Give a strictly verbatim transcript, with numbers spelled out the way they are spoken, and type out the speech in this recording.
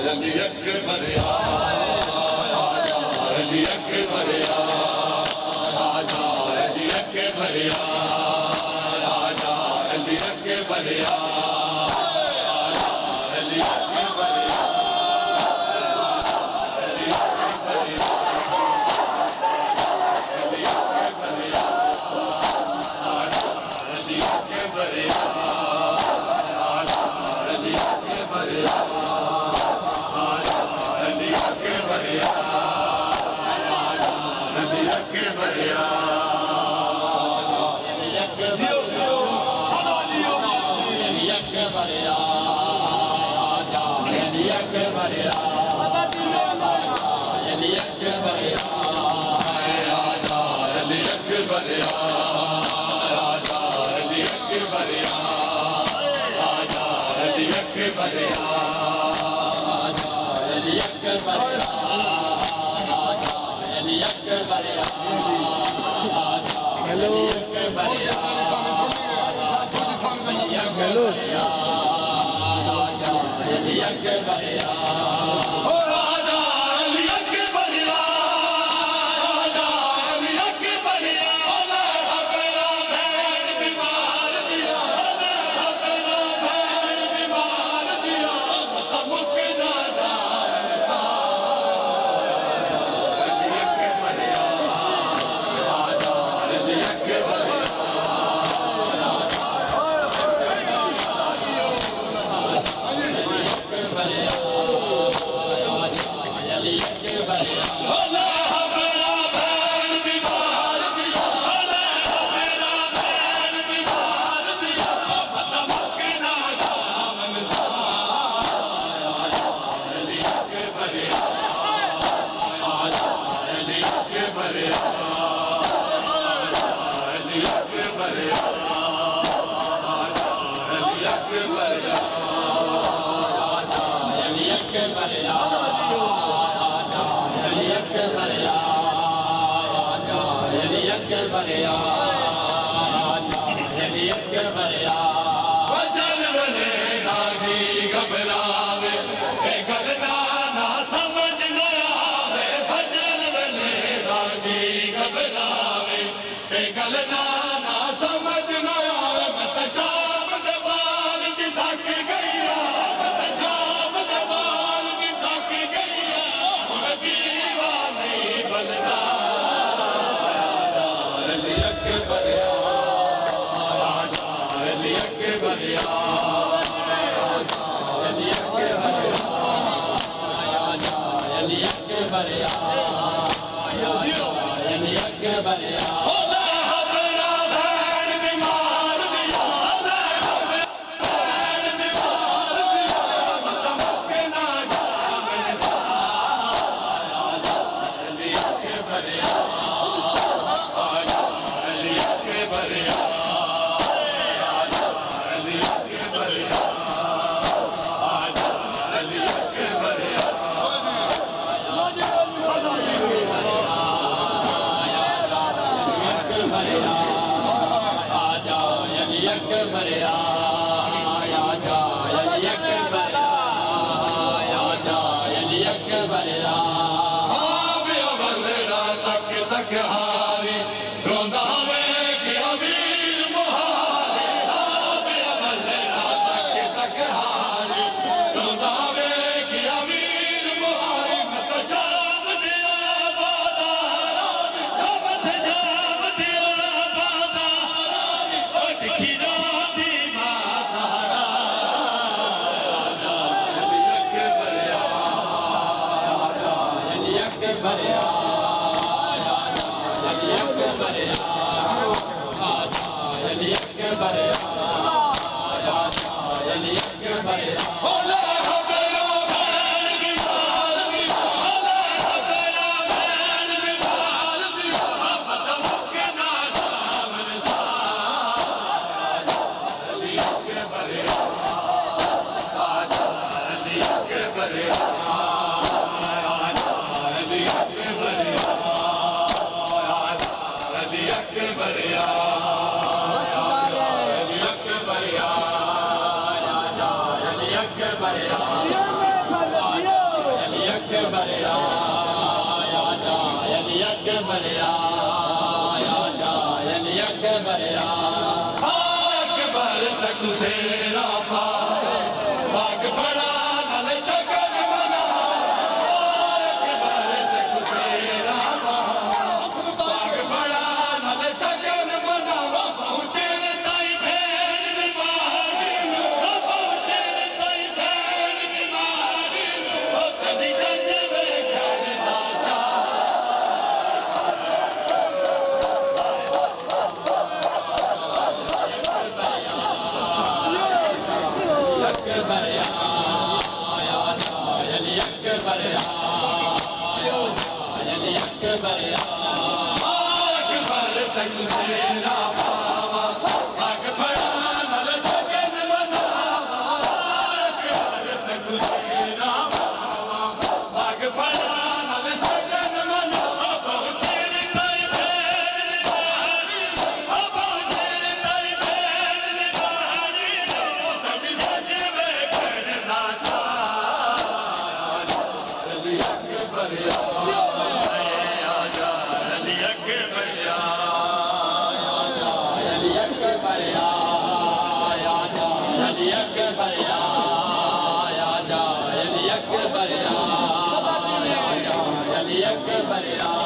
Ali Akbar Raja Ali Akbar Raja Ali Akbar Raja Ali Akbar Ali Akbar Chiniot Akbar आजा अली अकबर अकबर तक सेरा पाए बाग बड़ा नल शगन मना अकबर तक सेरा पाए बाग बड़ा नल शगन मना पहुंचे ताई भेड़ निमारी पहुंचे ताई भेड़ निमारी ओ कदी जज वे खड़दा चा अकबर तक सेरा पावा बाग बड़ा नल शगन मनावा अकबर तक सेरा पावा बाग बड़ा नल शगन मनावा पहुंचे ताई भेड़ निमारी पहुंचे ताई भेड़ निमारी तड़ी जज वे खड़दा चा अली अकबर आजा अली अकबर आजा अली अकबर आजा अली अकबर आजा अली अकबर आजा अली अकबर